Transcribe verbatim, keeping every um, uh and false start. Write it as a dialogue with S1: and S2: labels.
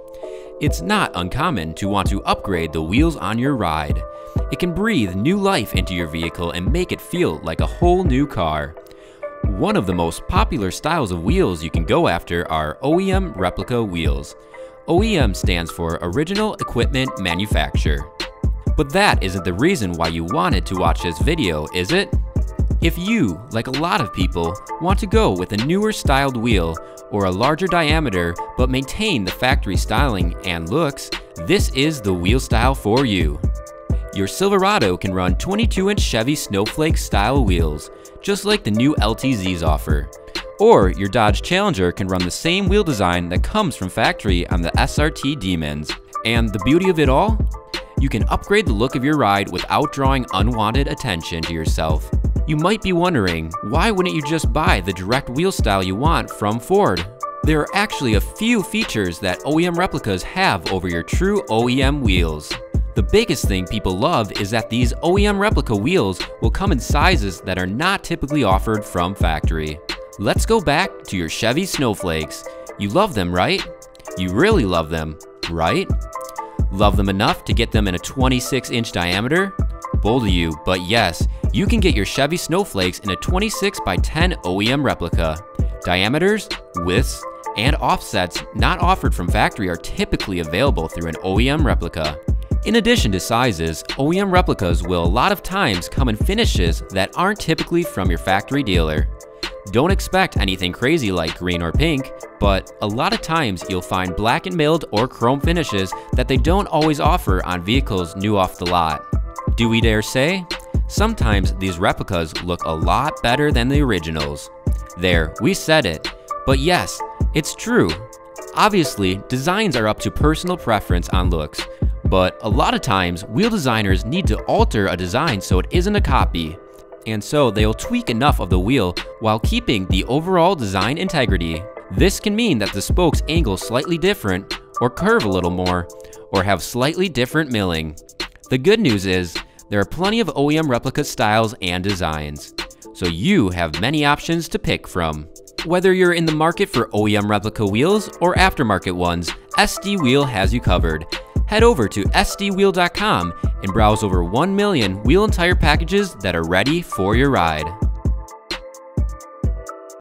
S1: It's not uncommon to want to upgrade the wheels on your ride. It can breathe new life into your vehicle and make it feel like a whole new car. One of the most popular styles of wheels you can go after are O E M replica wheels. O E M stands for Original Equipment Manufacturer. But that isn't the reason why you wanted to watch this video, is it? If you, like a lot of people, want to go with a newer styled wheel or a larger diameter but maintain the factory styling and looks, this is the wheel style for you. Your Silverado can run twenty-two inch Chevy Snowflake style wheels, just like the new L T Zs offer. Or your Dodge Challenger can run the same wheel design that comes from factory on the S R T Demons. And the beauty of it all? You can upgrade the look of your ride without drawing unwanted attention to yourself. You might be wondering, why wouldn't you just buy the direct wheel style you want from Ford? There are actually a few features that O E M replicas have over your true O E M wheels. The biggest thing people love is that these O E M replica wheels will come in sizes that are not typically offered from factory. Let's go back to your Chevy Snowflakes. You love them, right? You really love them, right? Love them enough to get them in a twenty-six inch diameter? Bold of you, but yes, you can get your Chevy Snowflakes in a twenty-six by ten O E M replica. Diameters, widths, and offsets not offered from factory are typically available through an O E M replica. In addition to sizes, O E M replicas will a lot of times come in finishes that aren't typically from your factory dealer. Don't expect anything crazy like green or pink, but a lot of times you'll find black and milled or chrome finishes that they don't always offer on vehicles new off the lot. Do we dare say? Sometimes these replicas look a lot better than the originals. There, we said it. But yes, it's true. Obviously, designs are up to personal preference on looks, but a lot of times wheel designers need to alter a design so it isn't a copy. And so they'll tweak enough of the wheel while keeping the overall design integrity. This can mean that the spokes angle slightly different, or curve a little more, or have slightly different milling. The good news is, there are plenty of O E M replica styles and designs, so you have many options to pick from. Whether you're in the market for O E M replica wheels or aftermarket ones, S D Wheel has you covered. Head over to S D wheel dot com and browse over one million wheel and tire packages that are ready for your ride.